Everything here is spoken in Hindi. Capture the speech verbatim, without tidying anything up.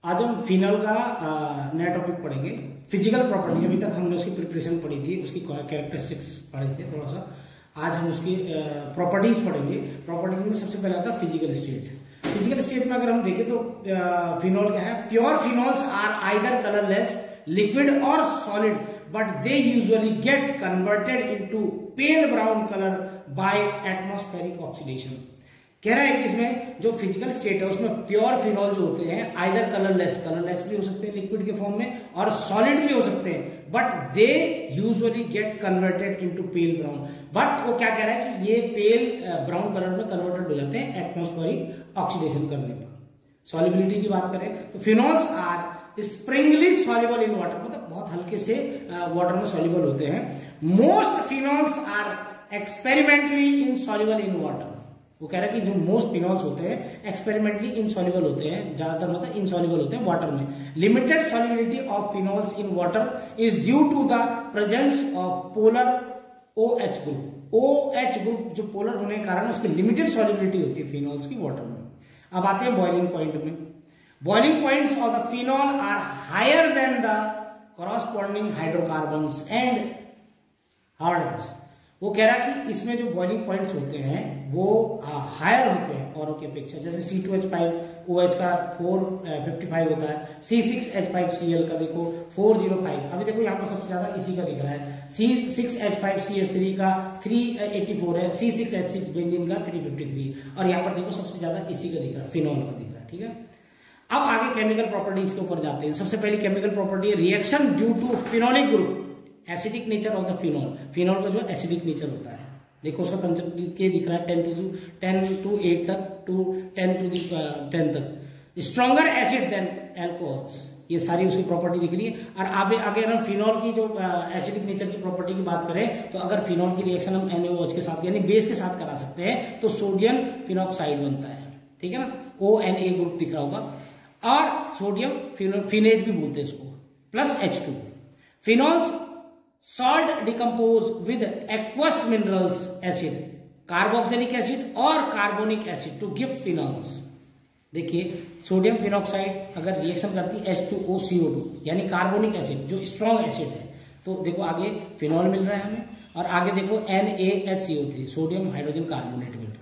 आज हम फिनॉल का नया टॉपिक पढ़ेंगे, फिजिकल प्रॉपर्टी। अभी तक हमने उसकी प्रिपरेशन पढ़ी थी, उसकी कैरेक्टरिस्टिक्स पढ़े थे थोड़ा सा। आज हम उसकी प्रॉपर्टीज पढ़ेंगे। प्रॉपर्टीज में सबसे पहले आता है फिजिकल स्टेट। फिजिकल स्टेट में अगर हम देखें तो फिनॉल क्या है? Pure phenols are either colourless, liquid और solid, but they usually get converted into pale brown colour by atmospheric oxidation. कह रहा है कि इसमें जो फिजिकल स्टेट है उसमें प्योर फिनॉल जो होते हैं आइदर कलरलेस, कलरलेस भी हो सकते हैं लिक्विड के फॉर्म में, और सॉलिड भी हो सकते हैं, but they usually get converted into pale brown. But वो क्या कह रहा है कि ये पेल ब्राउन कलर में कन्वर्टेड हो जाते हैं एटमॉस्फेरिक ऑक्सीडेशन करने पर। सॉल्युबिलिटी की बात करें तो phenols are sparingly soluble in water, मतलब बहुत हल्के से वाटर में सॉल्युबल होते हैं। Most phenols are experimentally insoluble in water. वो कह रहा है कि जो मोस्ट फिनॉल्स होते हैं एक्सपेरिमेंटली इनसॉल्युबल होते हैं, ज्यादातर मतलब इनसॉल्युबल होते हैं वाटर में। Limited solubility of phenols in water is due to the presence of polar OH group. OH group जो पोलर होने के कारण उसकी लिमिटेड सॉल्युबिलिटी होती है फिनॉल्स की वाटर में। अब आते हैं बॉइलिंग पॉइंट में। Boiling points of the phenol are higher than the corresponding hydrocarbons and hardens. वो कह रहा है कि इसमें जो बॉइलिंग पॉइंट्स होते हैं वो हायर होते हैं औरों की अपेक्षा। जैसे C two H five OH का फोर फिफ्टी फाइव होता है, C six H five C L का देखो फोर जीरो फाइव। अभी देखो यहाँ पर सबसे ज्यादा इसी का दिख रहा है। C six H five C H three का थ्री एटी फोर है, C six H six benzene का थ्री फिफ्टी थ्री, और यहाँ पर देखो सबसे ज्यादा इसी का दिख रहा है, फिनॉल का दिख रहा है। ठीक है, अब आगे केमिकल प्रॉपर्टीज के ऊपर जाते हैं। सबसे पहली केमिकल प्रॉपर्टी है reaction due to phenolic group, acidic nature of the phenol. Phenol का जो एसिडिक नेचर होता है, देखो उसका कंसेप्ट के दिख रहा है ten two ten two eight तक टू टेन टू टेन तक। स्ट्रॉन्गर एसिड देन एल्कोहल्स, ये सारी उसकी प्रॉपर्टी दिख रही है। और आगे आगे अगर फिनॉल की जो एसिडिक नेचर की प्रॉपर्टी की बात करें तो अगर फिनॉल की रिएक्शन हम NaOH के साथ यानी बेस के साथ करा सकते हैं तो सोडियम फिनॉक्साइड बनता है। ठीक है ना, O N A ग्रुप दिख रहा होगा, और सोडियम फिनेट भी बोलते हैं इसको, plus H two. Phenols salt decompose with aqueous minerals acid, carboxylic acid और carbonic acid to give phenols. देखिए सोडियम फिनॉक्साइड अगर रिएक्शन करती है H two O C O two यानी कार्बोनिक एसिड जो स्ट्रॉन्ग एसिड है, तो देखो आगे फिनॉल मिल रहा है हमें, और आगे देखो N A H C O three sodium hydrogen carbonate मिल रहा है।